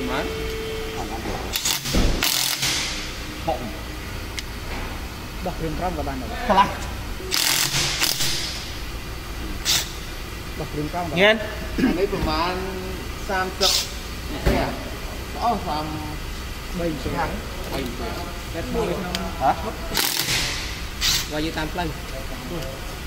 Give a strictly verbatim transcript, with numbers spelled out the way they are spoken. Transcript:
Mát. Bọng. Đọc rừng trong các bạn rồi. Khá Đọc rừng trong. Nghe. Anh ấyประมาณสามสิบเนี่ยอ๋อสาม Bình xuống thắng. Cái bôi không? hả? Và như tam play.